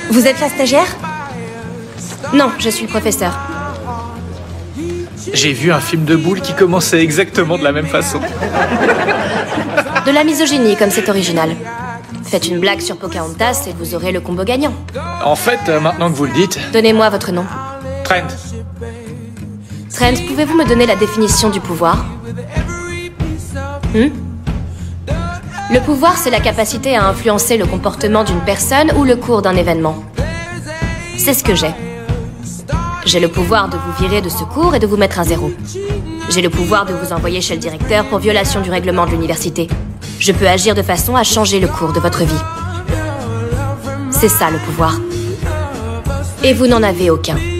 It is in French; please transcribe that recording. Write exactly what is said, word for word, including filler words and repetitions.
Vous êtes la stagiaire? Non, je suis le professeur. J'ai vu un film de boules qui commençait exactement de la même façon. De la misogynie, comme c'est original. Faites une blague sur Pocahontas et vous aurez le combo gagnant. En fait, euh, maintenant que vous le dites... Donnez-moi votre nom. Trent. Trent, pouvez-vous me donner la définition du pouvoir? Hmm? Le pouvoir, c'est la capacité à influencer le comportement d'une personne ou le cours d'un événement. C'est ce que j'ai. J'ai le pouvoir de vous virer de ce cours et de vous mettre à zéro. J'ai le pouvoir de vous envoyer chez le directeur pour violation du règlement de l'université. Je peux agir de façon à changer le cours de votre vie. C'est ça le pouvoir. Et vous n'en avez aucun.